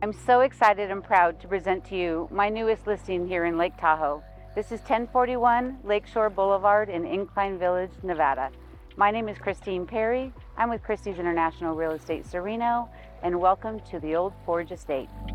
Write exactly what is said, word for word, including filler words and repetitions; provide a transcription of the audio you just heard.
I'm so excited and proud to present to you my newest listing here in Lake Tahoe. This is ten forty-one Lakeshore Boulevard in Incline Village, Nevada. My name is Christine Perry. I'm with Christie's International Real Estate Sereno, and welcome to the Old Forge Estate.